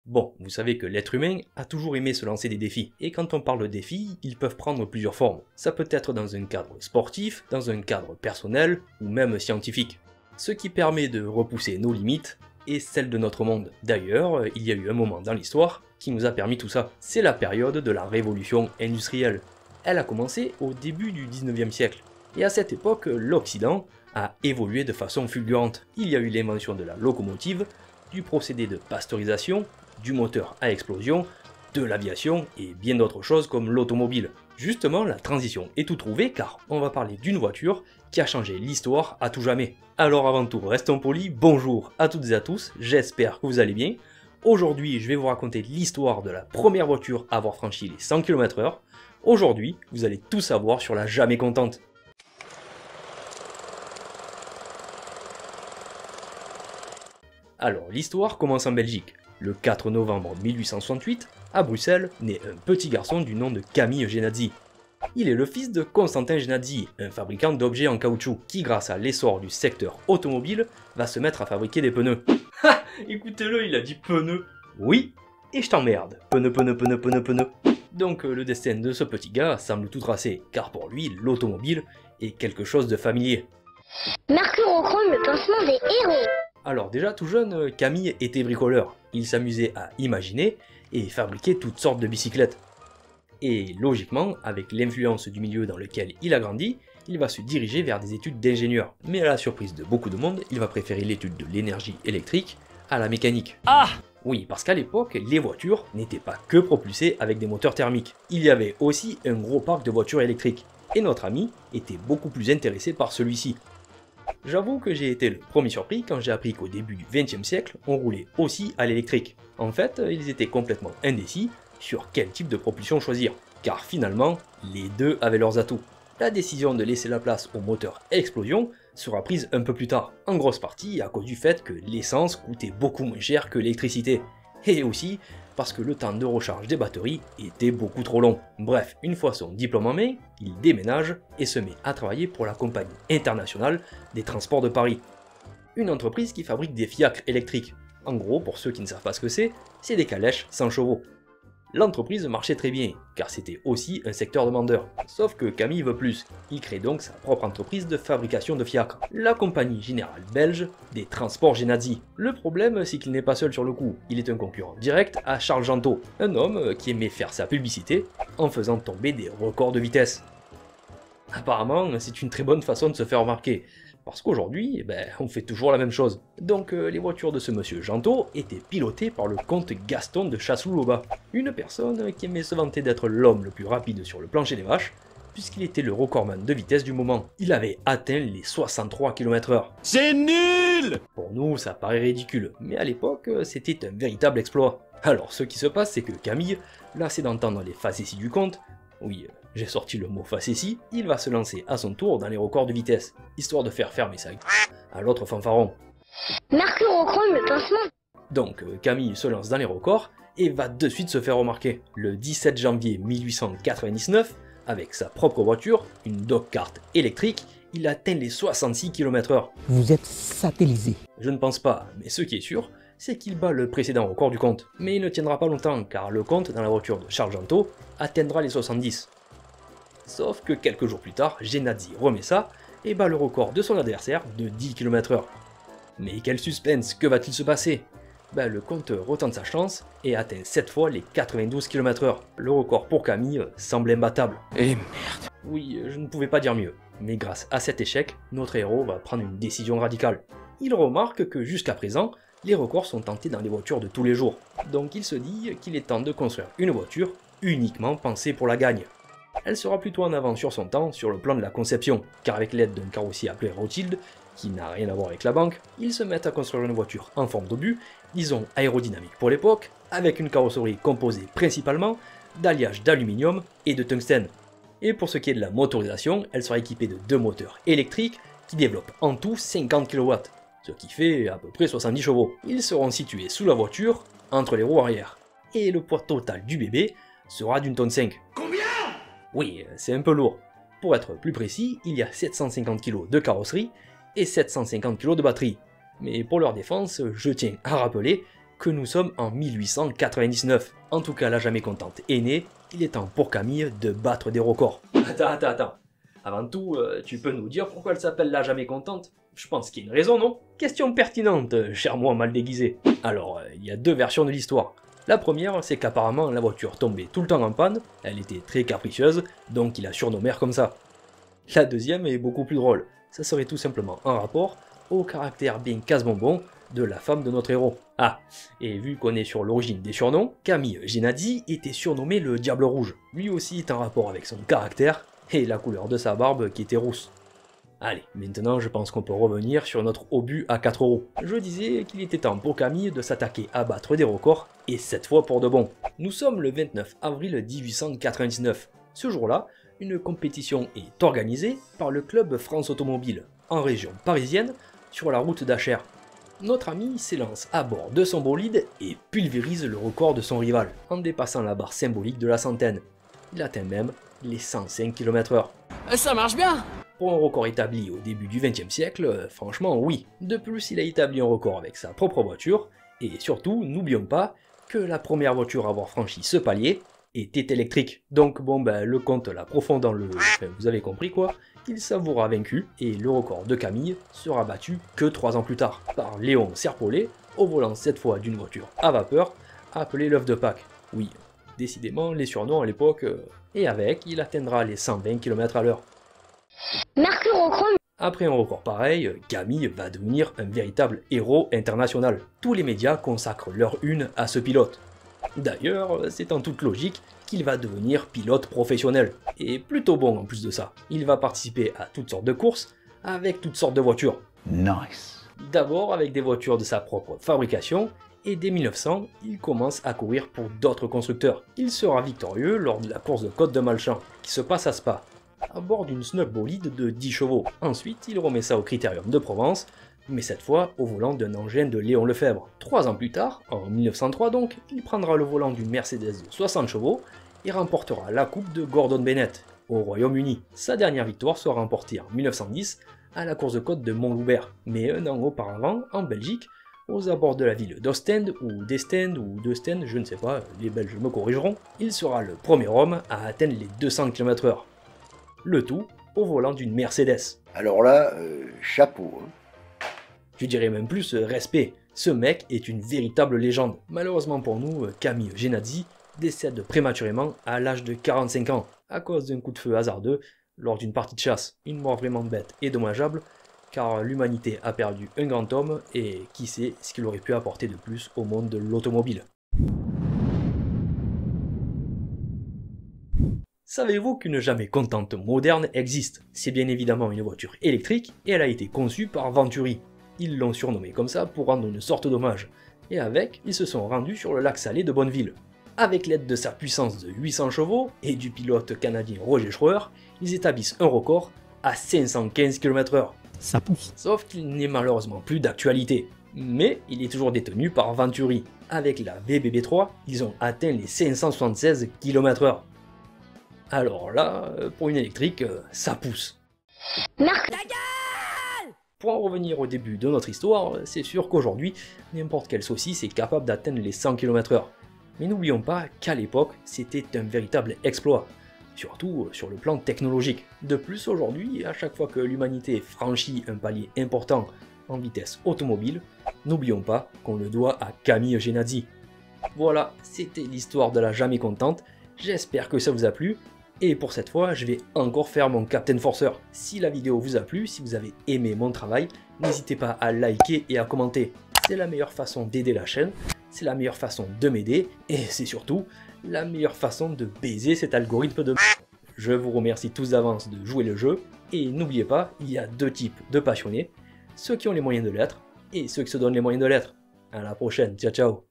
Bon, vous savez que l'être humain a toujours aimé se lancer des défis, et quand on parle de défis, ils peuvent prendre plusieurs formes. Ça peut être dans un cadre sportif, dans un cadre personnel, ou même scientifique. Ce qui permet de repousser nos limites, et celles de notre monde. D'ailleurs, il y a eu un moment dans l'histoire qui nous a permis tout ça. C'est la période de la révolution industrielle. Elle a commencé au début du 19e siècle. Et à cette époque, l'Occident a évolué de façon fulgurante. Il y a eu l'invention de la locomotive, du procédé de pasteurisation, du moteur à explosion, de l'aviation et bien d'autres choses comme l'automobile. Justement, la transition est tout trouvée car on va parler d'une voiture qui a changé l'histoire à tout jamais. Alors avant tout, restons polis, bonjour à toutes et à tous, j'espère que vous allez bien. Aujourd'hui, je vais vous raconter l'histoire de la première voiture à avoir franchi les 100 km/h. Aujourd'hui, vous allez tout savoir sur la jamais contente. Alors, l'histoire commence en Belgique. Le 4 novembre 1868, à Bruxelles, naît un petit garçon du nom de Camille Genadzi. Il est le fils de Constantin Genadzi, un fabricant d'objets en caoutchouc, qui grâce à l'essor du secteur automobile, va se mettre à fabriquer des pneus. Ha! Écoutez-le, il a dit pneus. Oui, et je t'emmerde. Pneus. Donc le destin de ce petit gars semble tout tracé, car pour lui, l'automobile est quelque chose de familier. Mercurochrome, le pansement des héros. Alors déjà tout jeune, Camille était bricoleur. Il s'amusait à imaginer et fabriquer toutes sortes de bicyclettes. Et logiquement, avec l'influence du milieu dans lequel il a grandi, il va se diriger vers des études d'ingénieur. Mais à la surprise de beaucoup de monde, il va préférer l'étude de l'énergie électrique à la mécanique. Ah! Oui, parce qu'à l'époque, les voitures n'étaient pas que propulsées avec des moteurs thermiques. Il y avait aussi un gros parc de voitures électriques. Et notre ami était beaucoup plus intéressé par celui-ci. J'avoue que j'ai été le premier surpris quand j'ai appris qu'au début du XXe siècle, on roulait aussi à l'électrique. En fait, ils étaient complètement indécis sur quel type de propulsion choisir, car finalement, les deux avaient leurs atouts. La décision de laisser la place au moteur à explosion sera prise un peu plus tard, en grosse partie à cause du fait que l'essence coûtait beaucoup moins cher que l'électricité, et aussi parce que le temps de recharge des batteries était beaucoup trop long. Bref, une fois son diplôme en main, il déménage et se met à travailler pour la Compagnie internationale des transports de Paris, une entreprise qui fabrique des fiacres électriques. En gros, pour ceux qui ne savent pas ce que c'est des calèches sans chevaux. L'entreprise marchait très bien, car c'était aussi un secteur demandeur. Sauf que Camille veut plus, il crée donc sa propre entreprise de fabrication de fiacres, la Compagnie Générale Belge des Transports Genadzi. Le problème, c'est qu'il n'est pas seul sur le coup, il est un concurrent direct à Charles Gentot, un homme qui aimait faire sa publicité en faisant tomber des records de vitesse. Apparemment, c'est une très bonne façon de se faire remarquer, parce qu'aujourd'hui, on fait toujours la même chose. Donc les voitures de ce monsieur Gentot étaient pilotées par le comte Gaston de Chasseloup-Laubat, une personne qui aimait se vanter d'être l'homme le plus rapide sur le plancher des vaches, puisqu'il était le recordman de vitesse du moment. Il avait atteint les 63 km/h. C'est nul! Pour nous, ça paraît ridicule, mais à l'époque, c'était un véritable exploit. Alors ce qui se passe, c'est que Camille, lassé d'entendre les facéties du comte, oui, j'ai sorti le mot facétie, il va se lancer à son tour dans les records de vitesse, histoire de faire fermer sa gueule à l'autre fanfaron. Mercurochrome, le pansement. Donc Camille se lance dans les records et va de suite se faire remarquer. Le 17 janvier 1899, avec sa propre voiture, une dog-cart électrique, il atteint les 66 km/h. Vous êtes satellisé. Je ne pense pas, mais ce qui est sûr, c'est qu'il bat le précédent record du comte. Mais il ne tiendra pas longtemps, car le comte, dans la voiture de Charles Gentot, atteindra les 70. Sauf que quelques jours plus tard, Genadzi remet ça et bat le record de son adversaire de 10 km/h. Mais quel suspense, que va-t-il se passer? Le comte retente sa chance et atteint 7 fois les 92 km/h. Le record pour Camille semble imbattable. Et merde. Oui, je ne pouvais pas dire mieux. Mais grâce à cet échec, notre héros va prendre une décision radicale. Il remarque que jusqu'à présent, les records sont tentés dans les voitures de tous les jours. Donc il se dit qu'il est temps de construire une voiture uniquement pensée pour la gagne. Elle sera plutôt en avance sur son temps sur le plan de la conception, car avec l'aide d'un carrossier appelé Rothschild, qui n'a rien à voir avec la banque, ils se mettent à construire une voiture en forme d'obus, disons aérodynamique pour l'époque, avec une carrosserie composée principalement d'alliages d'aluminium et de tungstène. Et pour ce qui est de la motorisation, elle sera équipée de 2 moteurs électriques qui développent en tout 50 kW, ce qui fait à peu près 70 chevaux. Ils seront situés sous la voiture, entre les roues arrière. Et le poids total du bébé sera d'une tonne 5. Combien? Oui, c'est un peu lourd. Pour être plus précis, il y a 750 kg de carrosserie et 750 kg de batterie. Mais pour leur défense, je tiens à rappeler que nous sommes en 1899. En tout cas, la jamais contente est née, il est temps pour Camille de battre des records. Attends. Avant tout, tu peux nous dire pourquoi elle s'appelle la jamais contente? Je pense qu'il y a une raison, non? Question pertinente, cher moi mal déguisé. Alors, il y a deux versions de l'histoire. La première, c'est qu'apparemment la voiture tombait tout le temps en panne, elle était très capricieuse, donc il a surnommé comme ça. La deuxième est beaucoup plus drôle, ça serait tout simplement un rapport au caractère bien casse-bonbon de la femme de notre héros. Ah, et vu qu'on est sur l'origine des surnoms, Camille Gennady était surnommé le Diable Rouge. Lui aussi est en rapport avec son caractère et la couleur de sa barbe qui était rousse. Allez, maintenant je pense qu'on peut revenir sur notre obus à 4 roues. Je disais qu'il était temps pour Camille de s'attaquer à battre des records, et cette fois pour de bon. Nous sommes le 29 avril 1899. Ce jour-là, une compétition est organisée par le club France Automobile, en région parisienne, sur la route d'Acher. Notre ami s'élance à bord de son bolide et pulvérise le record de son rival, en dépassant la barre symbolique de la centaine. Il atteint même les 105 km/h. Ça marche bien! Pour un record établi au début du XXe siècle, franchement oui. De plus, il a établi un record avec sa propre voiture, et surtout, n'oublions pas que la première voiture à avoir franchi ce palier était électrique. Donc bon le compte là profond dans le... vous avez compris quoi, il savoura vaincu, et le record de Camille sera battu que 3 ans plus tard, par Léon Serpollet, au volant cette fois d'une voiture à vapeur, appelée l'œuf de Pâques. Oui, décidément les surnoms à l'époque... Et avec, il atteindra les 120 km/h. Mercurochrome. Après un record pareil, Camille va devenir un véritable héros international. Tous les médias consacrent leur une à ce pilote. D'ailleurs, c'est en toute logique qu'il va devenir pilote professionnel. Et plutôt bon en plus de ça. Il va participer à toutes sortes de courses, avec toutes sortes de voitures. Nice. D'abord avec des voitures de sa propre fabrication, et dès 1900, il commence à courir pour d'autres constructeurs. Il sera victorieux lors de la course de Côte de Malchamps, qui se passe à Spa, à bord d'une snug bolide de 10 chevaux. Ensuite, il remet ça au Critérium de Provence, mais cette fois au volant d'un engin de Léon Lefebvre. 3 ans plus tard, en 1903 donc, il prendra le volant d'une Mercedes de 60 chevaux et remportera la coupe de Gordon Bennett, au Royaume-Uni. Sa dernière victoire sera remportée en 1910 à la course de côte de Montloubert, mais un an auparavant, en Belgique, aux abords de la ville d'Ostende, ou d'Estende, ou d'Ostende, je ne sais pas, les Belges me corrigeront, il sera le premier homme à atteindre les 200 km/h. Le tout au volant d'une Mercedes. Alors là, chapeau. Je dirais même plus respect, ce mec est une véritable légende. Malheureusement pour nous, Camille Gennady décède prématurément à l'âge de 45 ans, à cause d'un coup de feu hasardeux lors d'une partie de chasse. Une mort vraiment bête et dommageable, car l'humanité a perdu un grand homme et qui sait ce qu'il aurait pu apporter de plus au monde de l'automobile. Savez-vous qu'une jamais contente moderne existe? C'est bien évidemment une voiture électrique et elle a été conçue par Venturi. Ils l'ont surnommée comme ça pour rendre une sorte d'hommage. Et avec, ils se sont rendus sur le lac salé de Bonneville. Avec l'aide de sa puissance de 800 chevaux et du pilote canadien Roger Schreuer, ils établissent un record à 515 km/h. Ça pousse. Sauf qu'il n'est malheureusement plus d'actualité. Mais il est toujours détenu par Venturi. Avec la VBB3, ils ont atteint les 576 km/h. Alors là, pour une électrique, ça pousse. Pour en revenir au début de notre histoire, c'est sûr qu'aujourd'hui, n'importe quelle saucisse est capable d'atteindre les 100 km/h. Mais n'oublions pas qu'à l'époque, c'était un véritable exploit. Surtout sur le plan technologique. De plus, aujourd'hui, à chaque fois que l'humanité franchit un palier important en vitesse automobile, n'oublions pas qu'on le doit à Camille Gennady. Voilà, c'était l'histoire de la jamais contente, j'espère que ça vous a plu, et pour cette fois, je vais encore faire mon Captain Forceur. Si la vidéo vous a plu, si vous avez aimé mon travail, n'hésitez pas à liker et à commenter. C'est la meilleure façon d'aider la chaîne, c'est la meilleure façon de m'aider, et c'est surtout la meilleure façon de baiser cet algorithme de... Je vous remercie tous d'avance de jouer le jeu, et n'oubliez pas, il y a deux types de passionnés, ceux qui ont les moyens de l'être, et ceux qui se donnent les moyens de l'être. À la prochaine, ciao ciao.